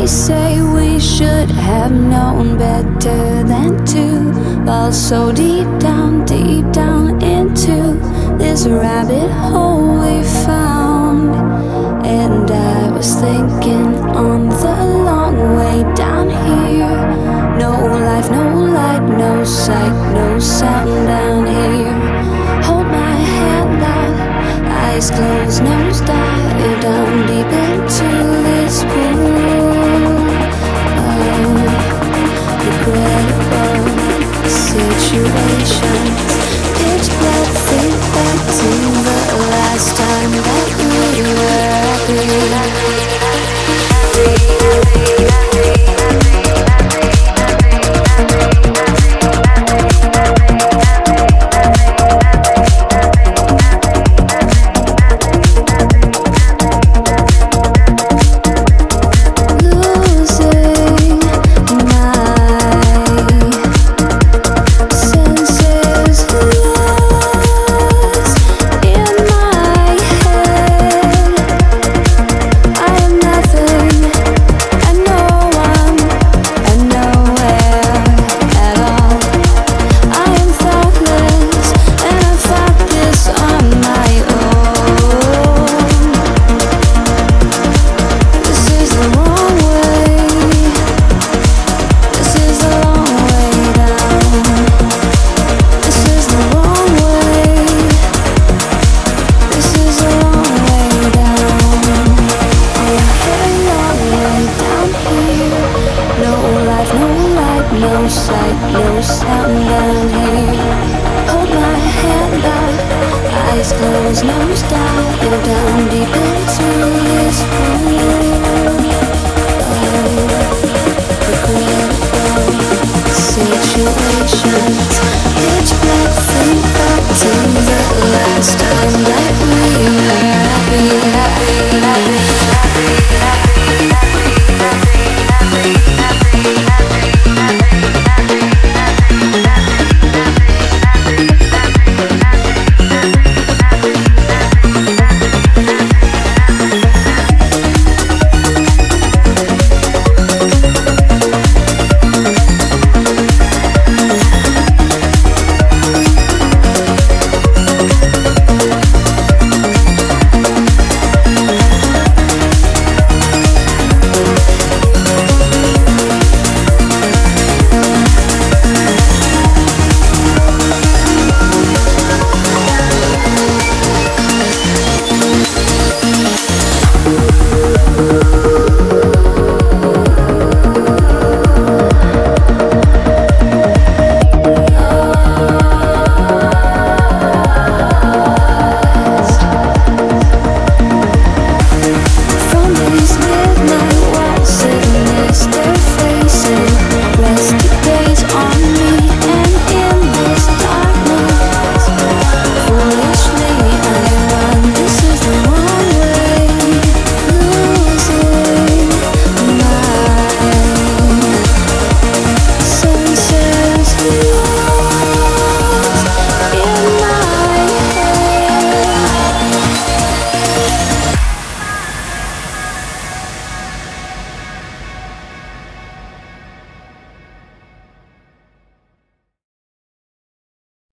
They say we should have known better than to fall so deep down into this rabbit hole we found. And I was thinking on the long way down here, no life, no light, no sight, no sound down here. Hold my hand out, eyes closed, nose dive down deep into this pool of regrettable situations. Pitch black, think back to the last time that we were happy. No sight, no sound down here. Hold my hand out, eyes closed, nose dive down deep into this pool of regrettable situations.